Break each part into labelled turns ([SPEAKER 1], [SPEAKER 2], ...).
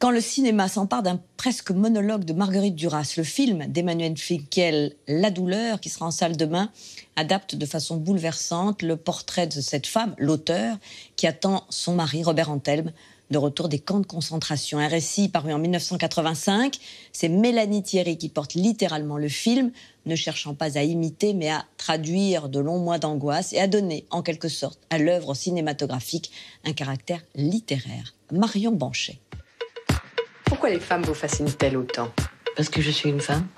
[SPEAKER 1] Quand le cinéma s'empare d'un presque monologue de Marguerite Duras, le film d'Emmanuel Finkiel, La douleur, qui sera en salle demain, adapte de façon bouleversante le portrait de cette femme, l'auteur, qui attend son mari, Robert Antelme, de retour des camps de concentration. Un récit paru en 1985. C'est Mélanie Thierry qui porte littéralement le film, ne cherchant pas à imiter, mais à traduire de longs mois d'angoisse et à donner, en quelque sorte, à l'œuvre cinématographique un caractère littéraire. Marion Banchet.
[SPEAKER 2] Pourquoi les femmes vous fascinent-elles autant?
[SPEAKER 3] Parce que je suis une femme.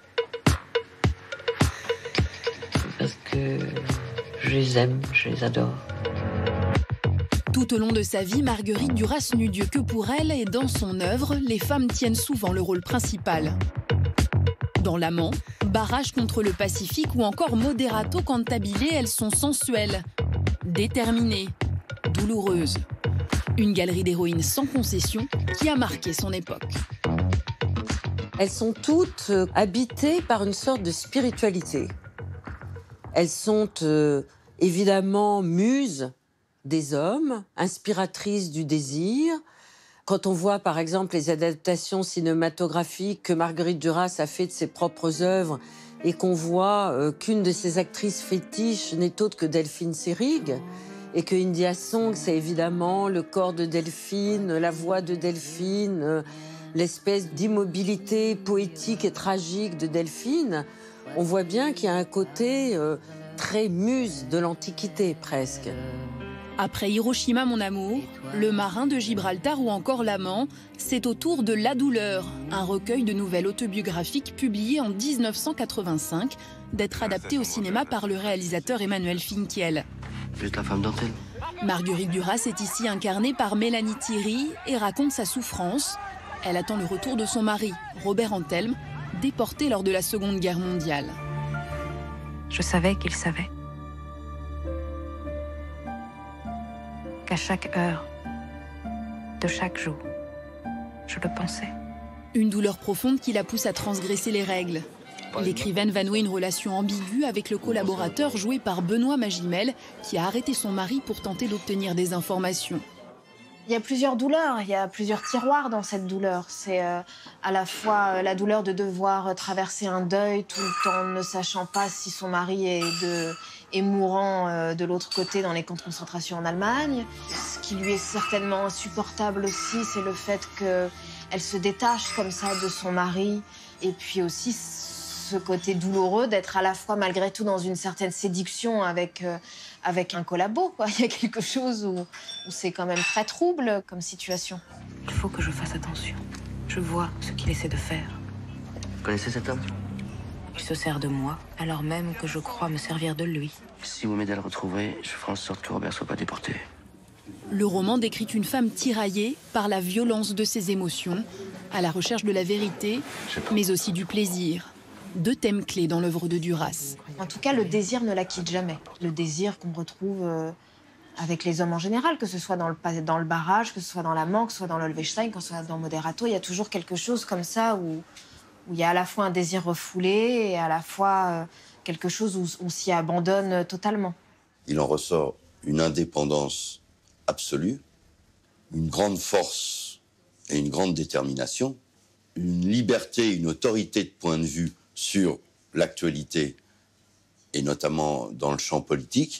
[SPEAKER 3] Parce que je les aime, je les adore.
[SPEAKER 4] Tout au long de sa vie, Marguerite Duras n'eut Dieu que pour elle et dans son œuvre, les femmes tiennent souvent le rôle principal. Dans L'Amant, Barrage contre le Pacifique ou encore Moderato cantabile, elles sont sensuelles, déterminées, douloureuses. Une galerie d'héroïnes sans concession qui a marqué son époque.
[SPEAKER 5] Elles sont toutes habitées par une sorte de spiritualité. Elles sont évidemment muses des hommes, inspiratrices du désir. Quand on voit par exemple les adaptations cinématographiques que Marguerite Duras a fait de ses propres œuvres et qu'on voit qu'une de ses actrices fétiches n'est autre que Delphine Seyrig, et que India Song, c'est évidemment le corps de Delphine, la voix de Delphine, l'espèce d'immobilité poétique et tragique de Delphine, on voit bien qu'il y a un côté très muse de l'Antiquité, presque.
[SPEAKER 4] Après Hiroshima, mon amour, Le Marin de Gibraltar ou encore L'Amant, c'est au tour de La douleur, un recueil de nouvelles autobiographiques publié en 1985, d'être adapté au cinéma par le réalisateur Emmanuel Finkiel.
[SPEAKER 6] Vous êtes la femme d'Antelme.
[SPEAKER 4] Marguerite Duras est ici incarnée par Mélanie Thierry et raconte sa souffrance. Elle attend le retour de son mari, Robert Antelme, déporté lors de la Seconde Guerre mondiale.
[SPEAKER 7] Je savais qu'il savait. Qu'à chaque heure, de chaque jour, je le pensais.
[SPEAKER 4] Une douleur profonde qui la pousse à transgresser les règles. L'écrivaine va nouer une relation ambiguë avec le collaborateur joué par Benoît Magimel, qui a arrêté son mari pour tenter d'obtenir des informations.
[SPEAKER 8] Il y a plusieurs douleurs, il y a plusieurs tiroirs dans cette douleur. C'est à la fois la douleur de devoir traverser un deuil tout le temps ne sachant pas si son mari est mourant de l'autre côté dans les camps de concentration en Allemagne. Ce qui lui est certainement insupportable aussi, c'est le fait qu'elle se détache comme ça de son mari. Et puis aussi ce côté douloureux d'être à la fois malgré tout dans une certaine séduction avec un collabo, quoi. Il y a quelque chose où c'est quand même très trouble comme situation.
[SPEAKER 7] Il faut que je fasse attention. Je vois ce qu'il essaie de faire.
[SPEAKER 6] Vous connaissez cet homme?
[SPEAKER 7] Il se sert de moi, alors même que je crois me servir de lui.
[SPEAKER 6] Si vous m'aidez à le retrouver, je ferai en sorte que Robert soit pas déporté.
[SPEAKER 4] Le roman décrit une femme tiraillée par la violence de ses émotions, à la recherche de la vérité, mais aussi du plaisir. Deux thèmes clés dans l'œuvre de Duras.
[SPEAKER 8] En tout cas, le désir ne la quitte jamais. Le désir qu'on retrouve avec les hommes en général, que ce soit dans le Barrage, que ce soit dans L'Amant, que ce soit dans l'Olvestein, que ce soit dans Moderato, il y a toujours quelque chose comme ça où il y a à la fois un désir refoulé et à la fois quelque chose où on s'y abandonne totalement.
[SPEAKER 9] Il en ressort une indépendance absolue, une grande force et une grande détermination, une liberté, une autorité de point de vue sur l'actualité et notamment dans le champ politique.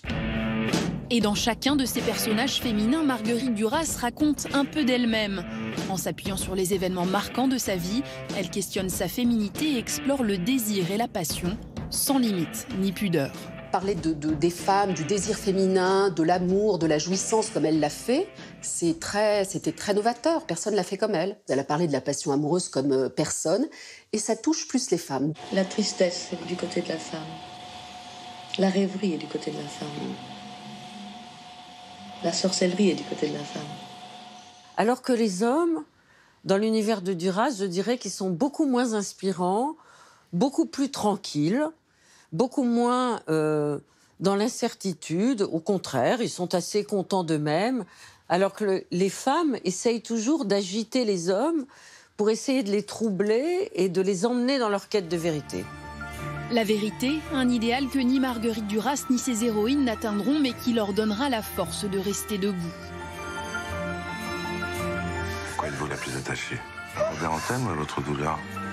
[SPEAKER 4] Et dans chacun de ces personnages féminins, Marguerite Duras raconte un peu d'elle-même. En s'appuyant sur les événements marquants de sa vie, elle questionne sa féminité et explore le désir et la passion, sans limite ni pudeur.
[SPEAKER 2] Parler des femmes, du désir féminin, de l'amour, de la jouissance comme elle l'a fait, c'était très novateur. Personne ne l'a fait comme elle. Elle a parlé de la passion amoureuse comme personne. Et ça touche plus les femmes.
[SPEAKER 3] La tristesse est du côté de la femme. La rêverie est du côté de la femme. La sorcellerie est du côté de la femme.
[SPEAKER 5] Alors que les hommes, dans l'univers de Duras, je dirais qu'ils sont beaucoup moins inspirants, beaucoup plus tranquilles, beaucoup moins dans l'incertitude. Au contraire, ils sont assez contents d'eux-mêmes. Alors que les femmes essayent toujours d'agiter les hommes pour essayer de les troubler et de les emmener dans leur quête de vérité.
[SPEAKER 4] La vérité, un idéal que ni Marguerite Duras ni ses héroïnes n'atteindront, mais qui leur donnera la force de rester debout.
[SPEAKER 6] Pourquoi êtes-vous
[SPEAKER 10] la plus attachée? La antenne ou à votre douleur?